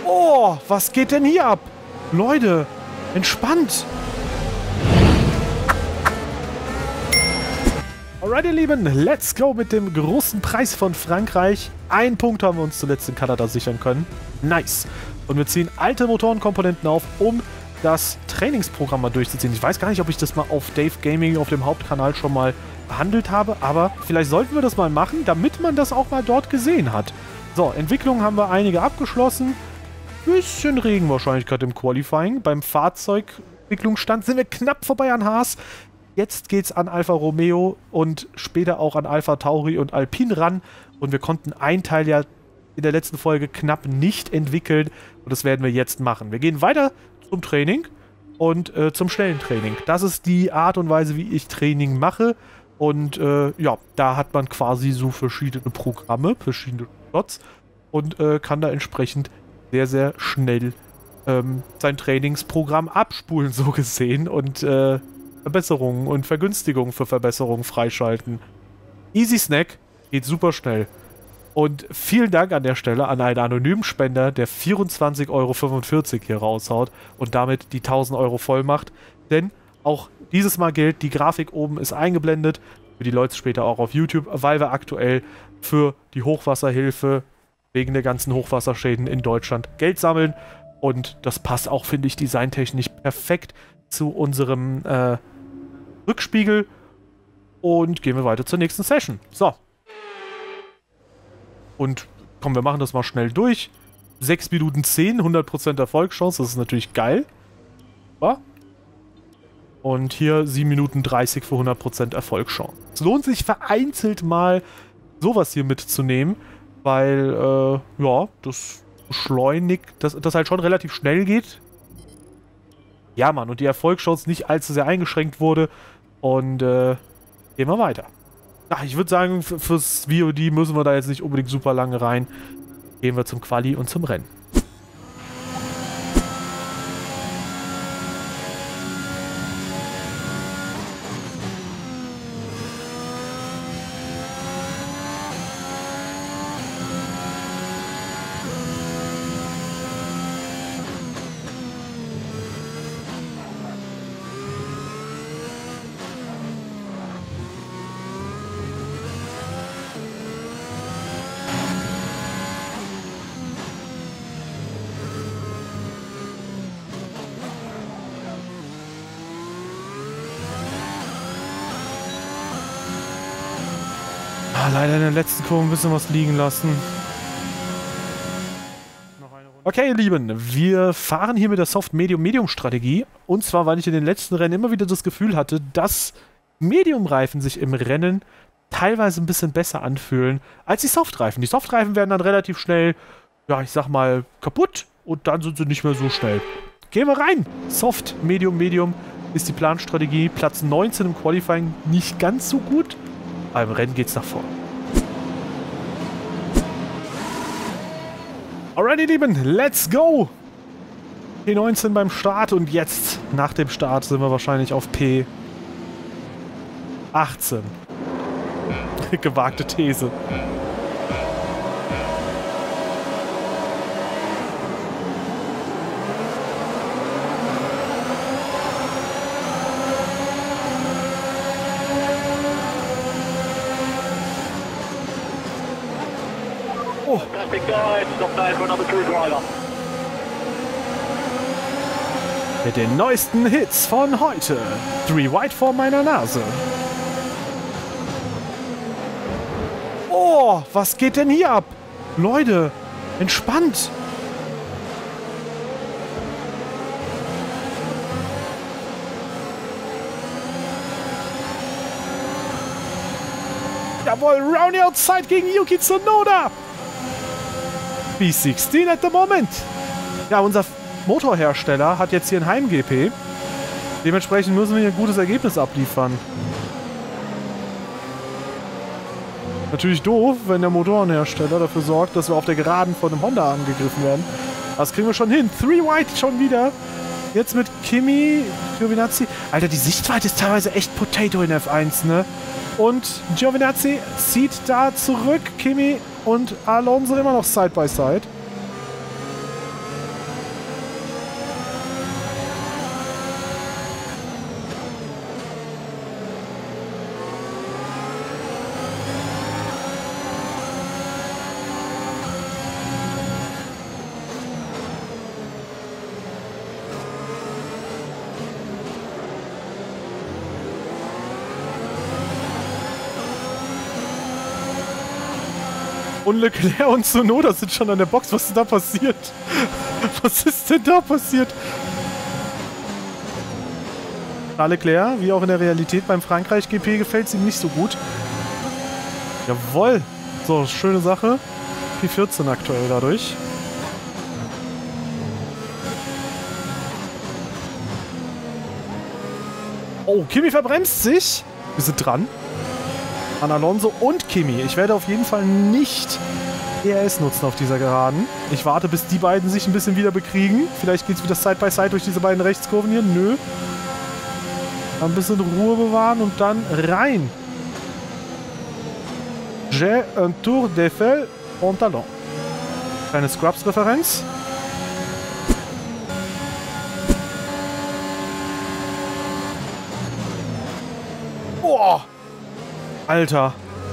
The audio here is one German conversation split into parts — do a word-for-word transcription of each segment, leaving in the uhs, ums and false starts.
Oh, was geht denn hier ab? Leute, entspannt. Alright, ihr Lieben, let's go mit dem großen Preis von Frankreich. Einen Punkt haben wir uns zuletzt in Kanada sichern können. Nice. Und wir ziehen alte Motorenkomponenten auf, um das Trainingsprogramm mal durchzuziehen. Ich weiß gar nicht, ob ich das mal auf Dave Gaming auf dem Hauptkanal schon mal behandelt habe, aber vielleicht sollten wir das mal machen, damit man das auch mal dort gesehen hat. So, Entwicklungen haben wir einige abgeschlossen. Bisschen Regen wahrscheinlich gerade im Qualifying. Beim Fahrzeugentwicklungsstand sind wir knapp vorbei an Haas. Jetzt geht's an Alfa Romeo und später auch an Alpha Tauri und Alpine ran. Und wir konnten ein Teil ja in der letzten Folge knapp nicht entwickeln. Und das werden wir jetzt machen. Wir gehen weiter zum Training und äh, zum schnellen Training. Das ist die Art und Weise, wie ich Training mache. Und äh, ja, da hat man quasi so verschiedene Programme, verschiedene Slots und äh, kann da entsprechend sehr, sehr schnell ähm, sein Trainingsprogramm abspulen, so gesehen. Und äh, Verbesserungen und Vergünstigungen für Verbesserungen freischalten. Easy Snack geht super schnell. Und vielen Dank an der Stelle an einen anonymen Spender, der vierundzwanzig Euro fünfundvierzig hier raushaut und damit die tausend Euro voll macht. Denn auch dieses Mal gilt, die Grafik oben ist eingeblendet, für die Leute später auch auf YouTube, weil wir aktuell für die Hochwasserhilfe wegen der ganzen Hochwasserschäden in Deutschland Geld sammeln. Und das passt auch, finde ich, designtechnisch perfekt zu unserem äh, Rückspiegel. Und gehen wir weiter zur nächsten Session. So. Und komm, wir machen das mal schnell durch. sechs Minuten zehn, hundert Prozent Erfolgschance, das ist natürlich geil. Ja. Und hier sieben Minuten dreißig für hundert Prozent Erfolgschance. Es lohnt sich vereinzelt mal sowas hier mitzunehmen, weil, äh, ja, das beschleunigt, dass das halt schon relativ schnell geht. Ja, Mann, und die Erfolgschance nicht allzu sehr eingeschränkt wurde. Und, äh, gehen wir weiter. Ach, ich würde sagen, fürs V O D müssen wir da jetzt nicht unbedingt super lange rein. Gehen wir zum Quali und zum Rennen. Leider in der letzten Kurve ein bisschen was liegen lassen. Okay, ihr Lieben, wir fahren hier mit der Soft-Medium-Medium-Strategie. Und zwar, weil ich in den letzten Rennen immer wieder das Gefühl hatte, dass Medium-Reifen sich im Rennen teilweise ein bisschen besser anfühlen als die Soft-Reifen. Die Soft-Reifen werden dann relativ schnell, ja, ich sag mal, kaputt und dann sind sie nicht mehr so schnell. Gehen wir rein! Soft, Medium, Medium ist die Planstrategie. Platz neunzehn im Qualifying nicht ganz so gut. Aber im Rennen geht's nach vorne. Alright, ihr Lieben, let's go! P neunzehn beim Start und jetzt, nach dem Start, sind wir wahrscheinlich auf P achtzehn. Gewagte These. Oh. Mit den neuesten Hits von heute. Three White vor meiner Nase. Oh, was geht denn hier ab? Leute, entspannt. Jawohl, Roundy outside gegen Yuki Tsunoda. B sechzehn at the moment. Ja, unser Motorhersteller hat jetzt hier ein Heim-G P. Dementsprechend müssen wir hier ein gutes Ergebnis abliefern. Natürlich doof, wenn der Motorenhersteller dafür sorgt, dass wir auf der Geraden von einem Honda angegriffen werden. Das kriegen wir schon hin. Three White schon wieder. Jetzt mit Kimi, Giovinazzi. Alter, die Sichtweite ist teilweise echt Potato in F eins, ne? Und Giovinazzi zieht da zurück. Kimi und Alonso immer noch Side by Side. Und Leclerc und Tsunoda sind schon an der Box. Was ist da passiert? Was ist denn da passiert? Charles Leclerc, wie auch in der Realität beim Frankreich-G P, gefällt es ihm nicht so gut. Jawohl. So, schöne Sache. P vierzehn aktuell dadurch. Oh, Kimi verbremst sich. Wir sind dran. An Alonso und Kimi. Ich werde auf jeden Fall nicht E R S nutzen auf dieser Geraden. Ich warte, bis die beiden sich ein bisschen wieder bekriegen. Vielleicht geht es wieder Side by Side durch diese beiden Rechtskurven hier. Nö. Ein bisschen Ruhe bewahren und dann rein. J'ai un tour d'Eiffel en talon. Kleine Scrubs-Referenz. Boah! Alter.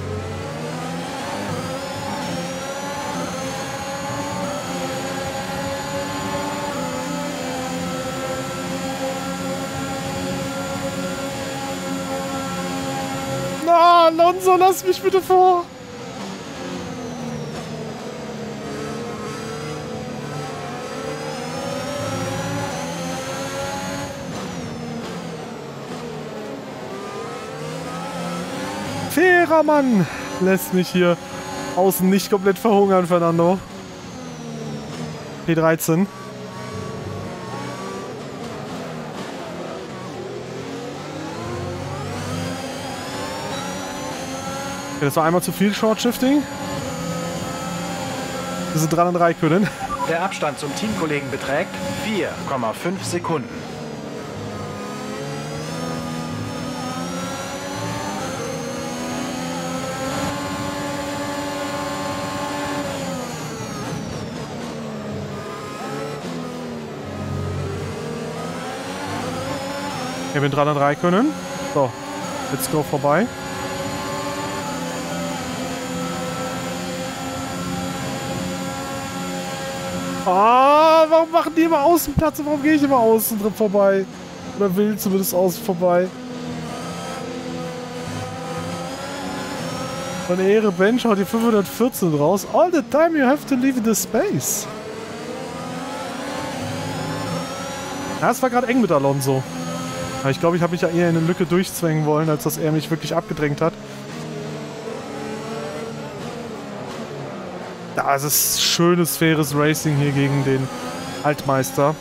Na, Alonso, lass mich bitte vor. Fairer Mann lässt mich hier außen nicht komplett verhungern, Fernando. P dreizehn. Okay, das war einmal zu viel Short Shifting. Wir sind dran an Räikkönen. Der Abstand zum Teamkollegen beträgt vier Komma fünf Sekunden. Ich bin dran an Räikkönen. So, let's go vorbei. Ah, warum machen die immer Außenplatz und warum gehe ich immer außen drin vorbei? Oder will zumindest außen vorbei. Von Ehre Bench haut die fünfhundertvierzehn raus. All the time you have to leave the space. Ja, es war gerade eng mit Alonso. Aber ich glaube, ich habe mich ja eher in eine Lücke durchzwängen wollen, als dass er mich wirklich abgedrängt hat. Das ist schönes, faires Racing hier gegen den Altmeister.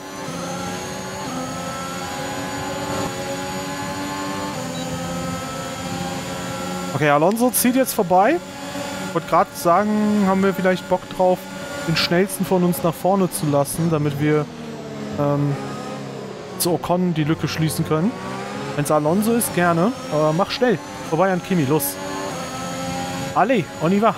Okay, Alonso zieht jetzt vorbei. Ich wollte gerade sagen, haben wir vielleicht Bock drauf, den schnellsten von uns nach vorne zu lassen, damit wir ähm, zu Ocon die Lücke schließen können. Wenn es Alonso ist, gerne. Aber mach schnell. Vorbei an Kimi, los. Allez, on y va.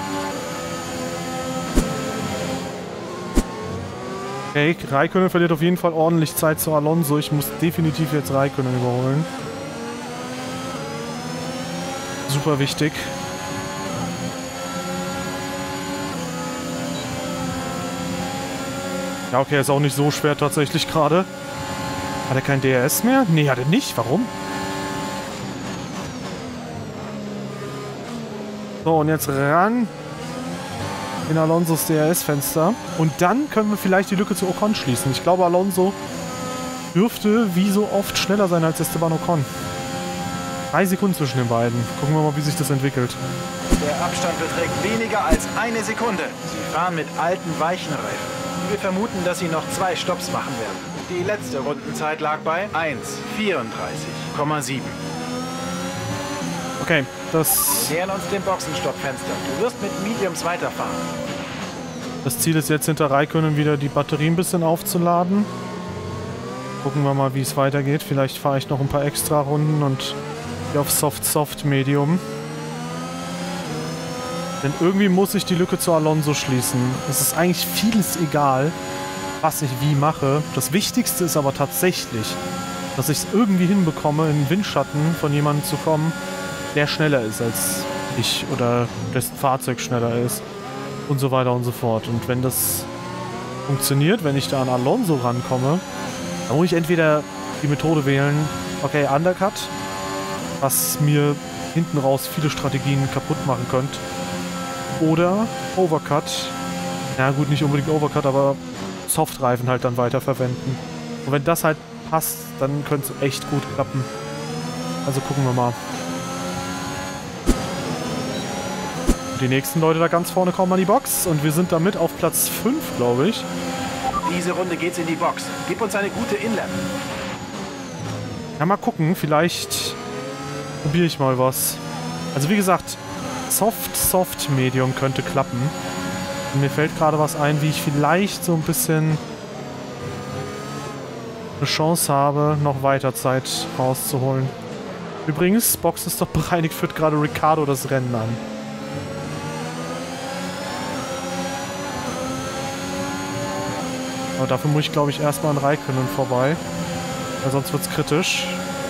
Okay, Räikkönen verliert auf jeden Fall ordentlich Zeit zu Alonso. Ich muss definitiv jetzt Räikkönen überholen. Super wichtig. Ja, okay, ist auch nicht so schwer tatsächlich gerade. Hat er kein D R S mehr? Nee, hat er nicht. Warum? So, und jetzt ran in Alonsos D R S-Fenster. Und dann können wir vielleicht die Lücke zu Ocon schließen. Ich glaube, Alonso dürfte wie so oft schneller sein als Esteban Ocon. Drei Sekunden zwischen den beiden. Gucken wir mal, wie sich das entwickelt. Der Abstand beträgt weniger als eine Sekunde. Sie fahren mit alten, weichen Reifen. Wir vermuten, dass sie noch zwei Stopps machen werden. Die letzte Rundenzeit lag bei eins vierunddreißig Komma sieben. Okay, das... Wir nähern uns dem Boxenstoppfenster. Du wirst mit Mediums weiterfahren. Das Ziel ist jetzt hinter Räikkönen wieder die Batterie ein bisschen aufzuladen. Gucken wir mal, wie es weitergeht. Vielleicht fahre ich noch ein paar extra Runden und gehe auf Soft-Soft-Medium. Denn irgendwie muss ich die Lücke zu Alonso schließen. Es ist eigentlich vieles egal, was ich wie mache. Das Wichtigste ist aber tatsächlich, dass ich es irgendwie hinbekomme, in den Windschatten von jemandem zu kommen, der schneller ist als ich oder dessen Fahrzeug schneller ist und so weiter und so fort. Und wenn das funktioniert, wenn ich da an Alonso rankomme, dann muss ich entweder die Methode wählen, okay, Undercut, was mir hinten raus viele Strategien kaputt machen könnte, Oder Overcut. Ja gut, nicht unbedingt Overcut, aber Softreifen halt dann weiter verwenden. Und wenn das halt passt, dann könnte es echt gut klappen. Also gucken wir mal. Die nächsten Leute da ganz vorne kommen an die Box und wir sind damit auf Platz fünf, glaube ich. Diese Runde geht's in die Box. Gib uns eine gute Inlap. Ja, mal gucken. Vielleicht probiere ich mal was. Also wie gesagt, Soft, Soft, Medium könnte klappen. Und mir fällt gerade was ein, wie ich vielleicht so ein bisschen eine Chance habe, noch weiter Zeit rauszuholen. Übrigens, Box ist doch bereinigt, führt gerade Ricciardo das Rennen an. Aber dafür muss ich, glaube ich, erstmal an Räikkönen vorbei. Weil sonst wird es kritisch.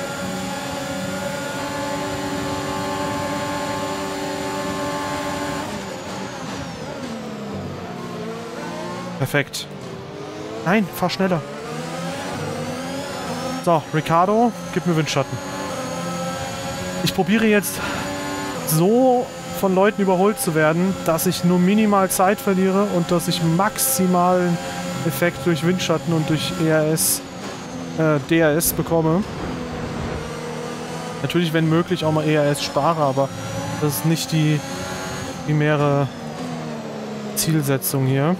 Perfekt. Nein, fahr schneller. So, Ricciardo, gib mir Windschatten. Ich probiere jetzt so von Leuten überholt zu werden, dass ich nur minimal Zeit verliere und dass ich maximalen Effekt durch Windschatten und durch E R S, äh, D R S bekomme. Natürlich, wenn möglich, auch mal E R S spare, aber das ist nicht die primäre Zielsetzung hier.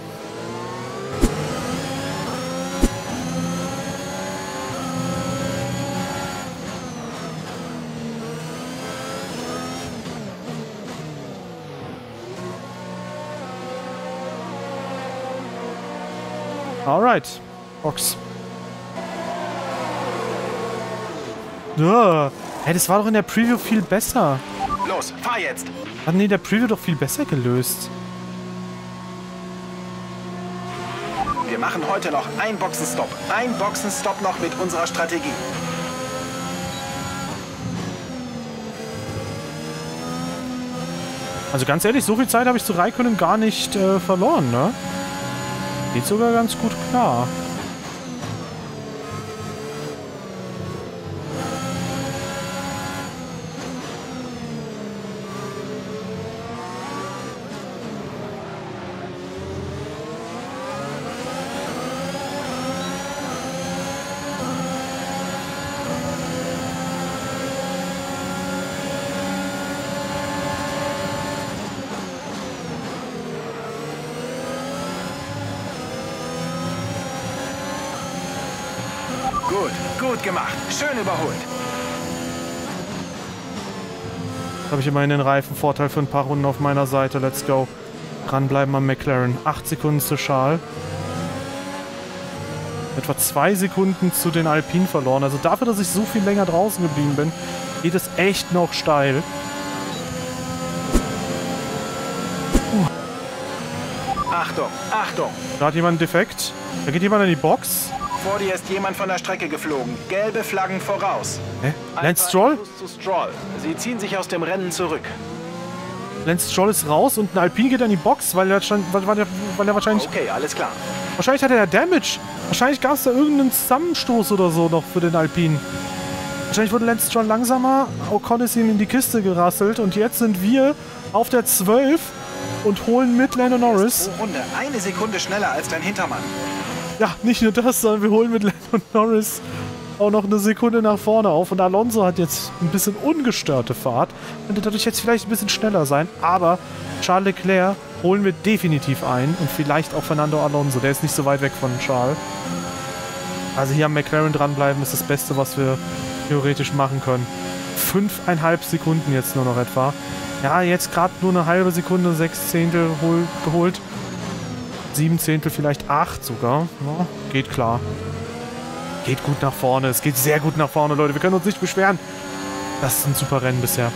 Alright, Box. Ja. Hey, das war doch in der Preview viel besser. Los, fahr jetzt! Hatten die in der Preview doch viel besser gelöst. Wir machen heute noch einen Boxenstopp. Ein Boxenstopp noch mit unserer Strategie. Also ganz ehrlich, so viel Zeit habe ich zu Räikkönen gar nicht äh, verloren, ne? Geht sogar ganz gut klar. Gut, gut gemacht. Schön überholt. Habe ich immerhin den Reifenvorteil für ein paar Runden auf meiner Seite. Let's go. Dranbleiben am McLaren. acht Sekunden zu Charles. Etwa zwei Sekunden zu den Alpinen verloren. Also dafür, dass ich so viel länger draußen geblieben bin, geht es echt noch steil. Uh. Achtung, Achtung. Da hat jemand einen Defekt. Da geht jemand in die Box. Vor dir ist jemand von der Strecke geflogen. Gelbe Flaggen voraus. Hä? Lance Stroll? Zu Stroll. Sie ziehen sich aus dem Rennen zurück. Lance Stroll ist raus und ein Alpin geht in die Box, weil er, weil er, weil er wahrscheinlich... Okay, alles klar. Wahrscheinlich hat er ja Damage. Wahrscheinlich gab es da irgendeinen Zusammenstoß oder so noch für den Alpin. Wahrscheinlich wurde Lance Stroll langsamer. Ocon ist ihm in die Kiste gerasselt und jetzt sind wir auf der zwölf und holen mit Lando Norris. Pro Runde eine Sekunde schneller als dein Hintermann. Ja, nicht nur das, sondern wir holen mit Lando Norris auch noch eine Sekunde nach vorne auf. Und Alonso hat jetzt ein bisschen ungestörte Fahrt. Könnte dadurch jetzt vielleicht ein bisschen schneller sein. Aber Charles Leclerc holen wir definitiv ein. Und vielleicht auch Fernando Alonso. Der ist nicht so weit weg von Charles. Also hier am McLaren dranbleiben ist das Beste, was wir theoretisch machen können. Fünfeinhalb Sekunden jetzt nur noch etwa. Ja, jetzt gerade nur eine halbe Sekunde, sechs Zehntel hol geholt. Sieben Zehntel, vielleicht acht sogar. Ja, geht klar. Geht gut nach vorne. Es geht sehr gut nach vorne, Leute. Wir können uns nicht beschweren. Das ist ein super Rennen bisher.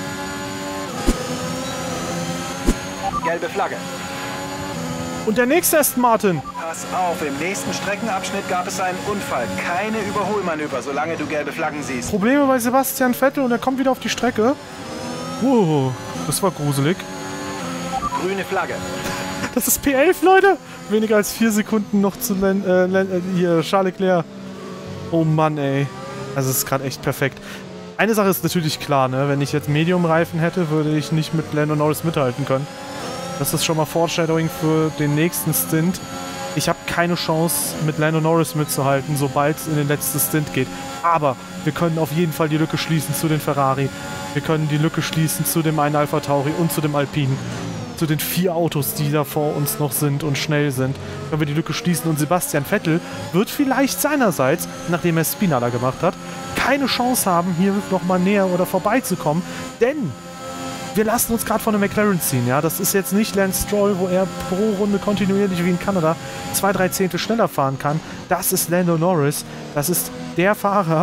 Gelbe Flagge. Und der nächste Aston Martin. Pass auf, im nächsten Streckenabschnitt gab es einen Unfall. Keine Überholmanöver, solange du gelbe Flaggen siehst. Probleme bei Sebastian Vettel und er kommt wieder auf die Strecke. Wow, das war gruselig. Grüne Flagge. Das ist P elf, Leute. Weniger als vier Sekunden noch zu Len äh, Len äh, hier, Charles Leclerc. Oh Mann, ey. Also es ist gerade echt perfekt. Eine Sache ist natürlich klar, ne? Wenn ich jetzt Medium-Reifen hätte, würde ich nicht mit Lando Norris mithalten können. Das ist schon mal Foreshadowing für den nächsten Stint. Ich habe keine Chance, mit Lando Norris mitzuhalten, sobald es in den letzten Stint geht. Aber wir können auf jeden Fall die Lücke schließen zu den Ferrari. Wir können die Lücke schließen zu dem einen Alpha Tauri und zu dem Alpine. Zu den vier Autos, die da vor uns noch sind und schnell sind. Können wir die Lücke schließen und Sebastian Vettel wird vielleicht seinerseits, nachdem er Spinala gemacht hat, keine Chance haben, hier nochmal näher oder vorbeizukommen. Denn wir lassen uns gerade von einem McLaren ziehen, ja. Das ist jetzt nicht Lance Stroll, wo er pro Runde kontinuierlich wie in Kanada zwei, drei Zehntel schneller fahren kann. Das ist Lando Norris. Das ist der Fahrer,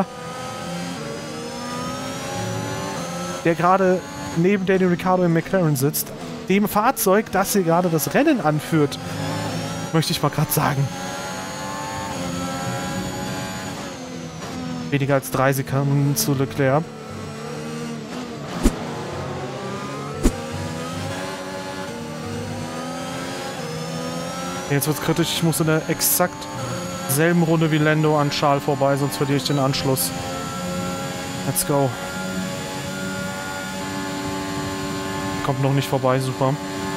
der gerade neben Daniel Ricciardo im McLaren sitzt. Dem Fahrzeug, das hier gerade das Rennen anführt, möchte ich mal gerade sagen. Weniger als drei Sekunden zu Leclerc. Jetzt wird es kritisch. Ich muss in der exakt selben Runde wie Lando an Charles vorbei, sonst verliere ich den Anschluss. Let's go. Kommt noch nicht vorbei, super.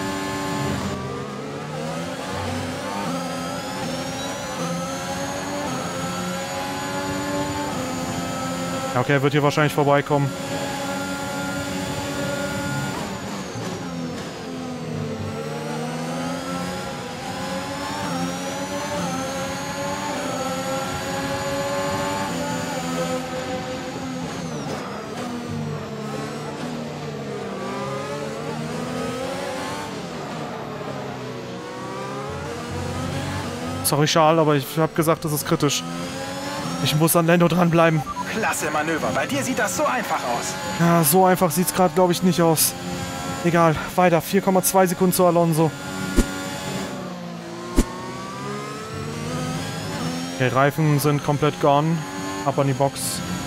Ja, okay, er wird hier wahrscheinlich vorbeikommen. Sorry, Charles, aber ich habe gesagt, das ist kritisch. Ich muss an Lando dranbleiben. Klasse Manöver. Bei dir sieht das so einfach aus. Ja, so einfach sieht es gerade, glaube ich, nicht aus. Egal, weiter. vier Komma zwei Sekunden zu Alonso. Die Reifen sind komplett gone. Ab an die Box.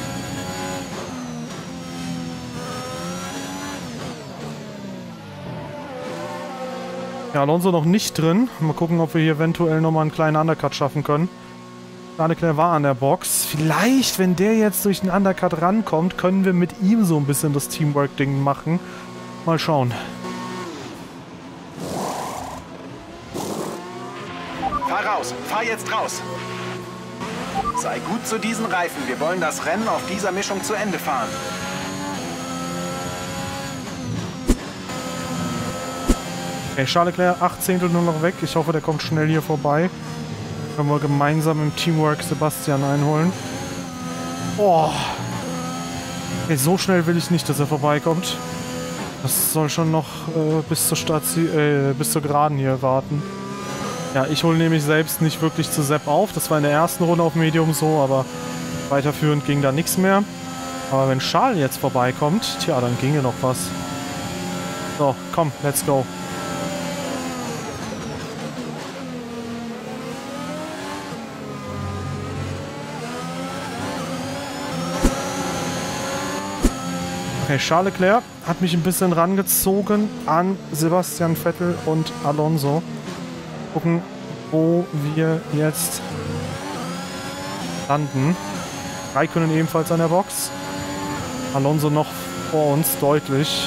Ja, Alonso noch nicht drin. Mal gucken, ob wir hier eventuell nochmal einen kleinen Undercut schaffen können. Leclerc war an der Box. Vielleicht, wenn der jetzt durch den Undercut rankommt, können wir mit ihm so ein bisschen das Teamwork-Ding machen. Mal schauen. Fahr raus. Fahr jetzt raus. Sei gut zu diesen Reifen. Wir wollen das Rennen auf dieser Mischung zu Ende fahren. Okay, Charles Leclerc, acht Zehntel nur noch weg. Ich hoffe, der kommt schnell hier vorbei. Können wir gemeinsam im Teamwork Sebastian einholen. Oh. Okay, so schnell will ich nicht, dass er vorbeikommt. Das soll schon noch äh, bis zur Stazi äh, bis zur Geraden hier warten. Ja, ich hole nämlich selbst nicht wirklich zu Sepp auf. Das war in der ersten Runde auf Medium so, aber weiterführend ging da nichts mehr. Aber wenn Charles jetzt vorbeikommt, tja, dann ginge noch was. So, komm, let's go. Okay, Charles Leclerc hat mich ein bisschen rangezogen an Sebastian Vettel und Alonso. Gucken, wo wir jetzt landen. Raikkonen ebenfalls an der Box. Alonso noch vor uns, deutlich.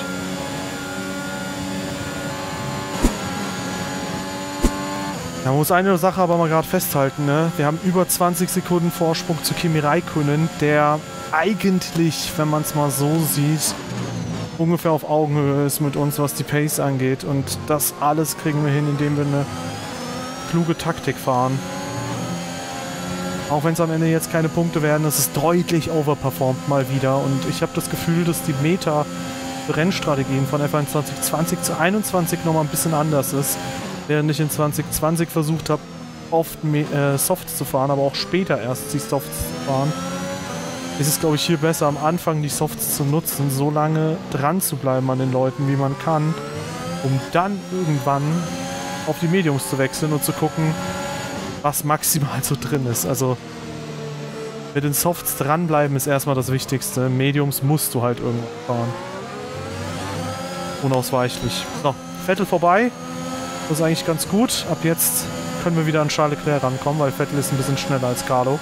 Da muss eine Sache aber mal gerade festhalten, ne? Wir haben über zwanzig Sekunden Vorsprung zu Kimi Räikkönen, der eigentlich, wenn man es mal so sieht, ungefähr auf Augenhöhe ist mit uns, was die Pace angeht. Und das alles kriegen wir hin, indem wir eine kluge Taktik fahren. Auch wenn es am Ende jetzt keine Punkte werden, es ist deutlich overperformed mal wieder. Und ich habe das Gefühl, dass die Meta-Rennstrategien von F eins zwanzig zwanzig zu einundzwanzig nochmal ein bisschen anders ist. Während ich in zwanzig zwanzig versucht habe, oft äh, Softs zu fahren, aber auch später erst die Softs zu fahren, ist es, glaube ich, hier besser, am Anfang die Softs zu nutzen, so lange dran zu bleiben an den Leuten, wie man kann, um dann irgendwann auf die Mediums zu wechseln und zu gucken, was maximal so drin ist. Also mit den Softs dranbleiben ist erstmal das Wichtigste. Mediums musst du halt irgendwann fahren. Unausweichlich. So, Vettel vorbei. Das ist eigentlich ganz gut. Ab jetzt können wir wieder an Charles Leclerc rankommen, weil Vettel ist ein bisschen schneller als Carlo.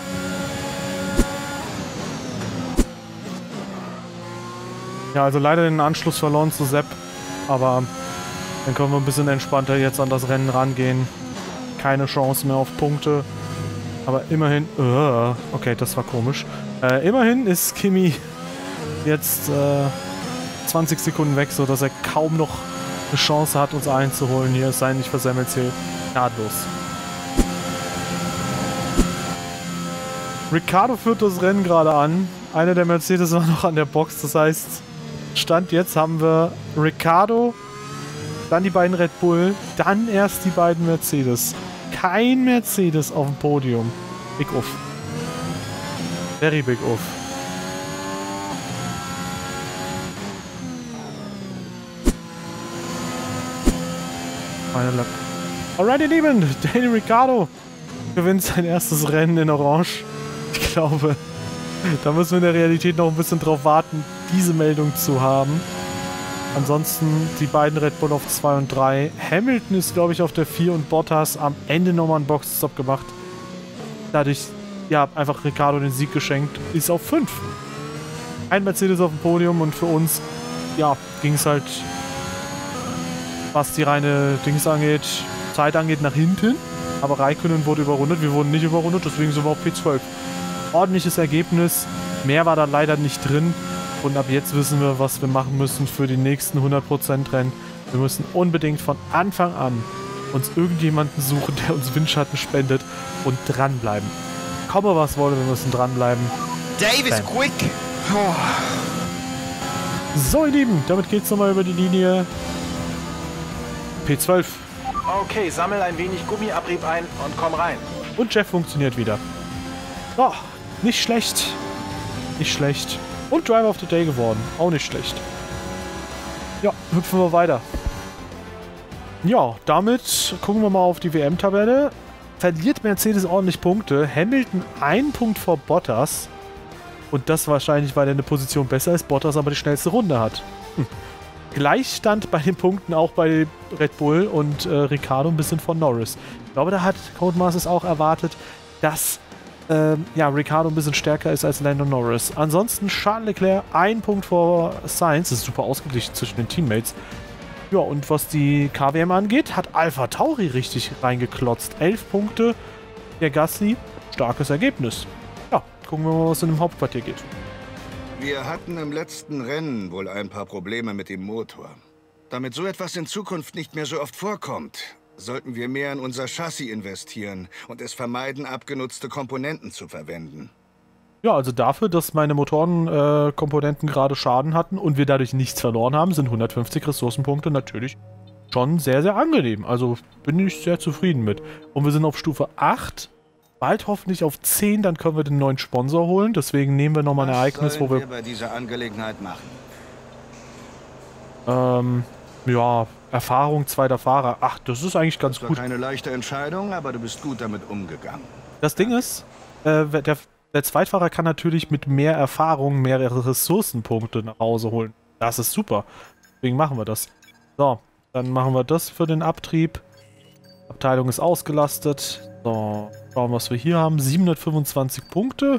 Ja, also leider den Anschluss verloren zu Sepp, aber Dann können wir ein bisschen entspannter jetzt an das Rennen rangehen. Keine Chance mehr auf Punkte. Aber immerhin... Uh, okay, das war komisch. Äh, immerhin ist Kimi jetzt äh, zwanzig Sekunden weg, sodass er kaum noch eine Chance hat, uns einzuholen. Hier ist sein nicht versemmelt hier. Nahtlos. Ricciardo führt das Rennen gerade an. Einer der Mercedes war noch an der Box. Das heißt, Stand jetzt haben wir Ricciardo, dann die beiden Red Bull, dann erst die beiden Mercedes. Kein Mercedes auf dem Podium. Big uff. Very big uff. Meine Lack. Alrighty, Lieben. Daniel Ricciardo gewinnt sein erstes Rennen in Orange. Ich glaube, da müssen wir in der Realität noch ein bisschen drauf warten, diese Meldung zu haben. Ansonsten die beiden Red Bull auf zwei und drei. Hamilton ist, glaube ich, auf der vier und Bottas am Ende nochmal einen Boxenstopp gemacht. Dadurch, ja, einfach Ricciardo den Sieg geschenkt. Ist auf fünf. Ein Mercedes auf dem Podium und für uns, ja, ging es halt, was die reine Dings angeht, Zeit angeht, nach hinten. Aber Räikkönen wurde überrundet. Wir wurden nicht überrundet, deswegen sind wir auf P zwölf. Ordentliches Ergebnis. Mehr war da leider nicht drin. Und ab jetzt wissen wir, was wir machen müssen für die nächsten hundert Prozent Rennen. Wir müssen unbedingt von Anfang an uns irgendjemanden suchen, der uns Windschatten spendet und dranbleiben. Komme was wolle, wir müssen dranbleiben. Davis, Bam. quick! Oh. So, ihr Lieben, damit geht's nochmal über die Linie. P zwölf. Okay, sammel ein wenig Gummiabrieb ein und komm rein. Und Jeff funktioniert wieder. Oh, nicht schlecht. Nicht schlecht. Und Driver of the Day geworden. Auch nicht schlecht. Ja, hüpfen wir weiter. Ja, damit gucken wir mal auf die W M-Tabelle. Verliert Mercedes ordentlich Punkte. Hamilton ein Punkt vor Bottas. Und das wahrscheinlich, weil er eine Position besser ist, Bottas aber die schnellste Runde hat. Hm. Gleichstand bei den Punkten auch bei Red Bull und äh, Ricciardo ein bisschen von Norris. Ich glaube, da hat Codemasters auch erwartet, dass ähm, ja, Ricciardo ein bisschen stärker ist als Lando Norris. Ansonsten Charles Leclerc ein Punkt vor Sainz. Das ist super ausgeglichen zwischen den Teammates. Ja, und was die K W M angeht, hat AlphaTauri richtig reingeklotzt. elf Punkte. Der Gasly, starkes Ergebnis. Ja, gucken wir mal, was in dem Hauptquartier geht. Wir hatten im letzten Rennen wohl ein paar Probleme mit dem Motor. Damit so etwas in Zukunft nicht mehr so oft vorkommt, sollten wir mehr in unser Chassis investieren und es vermeiden, abgenutzte Komponenten zu verwenden. Ja, also dafür, dass meine Motorenkomponenten äh, gerade Schaden hatten und wir dadurch nichts verloren haben, sind hundertfünfzig Ressourcenpunkte natürlich schon sehr, sehr angenehm. Also bin ich sehr zufrieden mit. Und wir sind auf Stufe acht. Bald hoffentlich auf zehn, dann können wir den neuen Sponsor holen. Deswegen nehmen wir nochmal ein Ereignis, wo wir... Was sollen wir bei dieser Angelegenheit machen? Ähm, ja, Erfahrung zweiter Fahrer. Ach, das ist eigentlich ganz Das war gut. keine leichte Entscheidung, aber du bist gut damit umgegangen. Das Ding ist, äh, der, der Zweitfahrer kann natürlich mit mehr Erfahrung mehrere Ressourcenpunkte nach Hause holen. Das ist super. Deswegen machen wir das. So, dann machen wir das für den Abtrieb. Abteilung ist ausgelastet. So, schauen, was wir hier haben. siebenhundertfünfundzwanzig Punkte.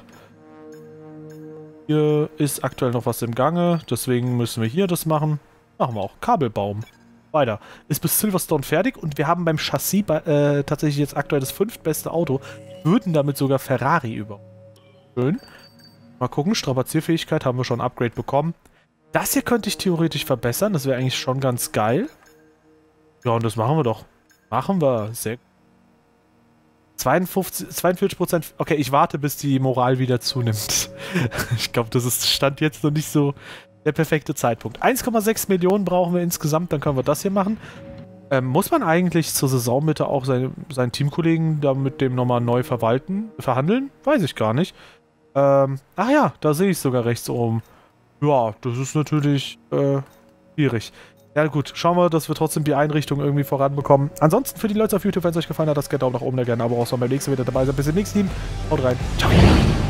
Hier ist aktuell noch was im Gange. Deswegen müssen wir hier das machen. Machen wir auch. Kabelbaum. Weiter. Ist bis Silverstone fertig und wir haben beim Chassis äh, tatsächlich jetzt aktuell das fünftbeste Auto. Würden damit sogar Ferrari über. Schön. Mal gucken. Strapazierfähigkeit haben wir schon ein Upgrade bekommen. Das hier könnte ich theoretisch verbessern. Das wäre eigentlich schon ganz geil. Ja, und das machen wir doch. Machen wir. Sehr gut. zweiundfünfzig, zweiundvierzig Prozent. Okay, ich warte, bis die Moral wieder zunimmt. Ich glaube, das ist Stand jetzt noch nicht so der perfekte Zeitpunkt. eins Komma sechs Millionen brauchen wir insgesamt, dann können wir das hier machen. Ähm, muss man eigentlich zur Saisonmitte auch seine, seinen Teamkollegen da mit dem nochmal neu verwalten, verhandeln? Weiß ich gar nicht. Ähm, ach ja, da sehe ich sogar rechts oben. Ja, das ist natürlich äh, schwierig. Ja gut, schauen wir, dass wir trotzdem die Einrichtung irgendwie voranbekommen. Ansonsten für die Leute auf YouTube, wenn es euch gefallen hat, das gerne Daumen nach oben, da gerne ein Abo raus. Und beim nächsten Mal wieder dabei sein. Bis zum nächsten Mal. Haut rein. Ciao.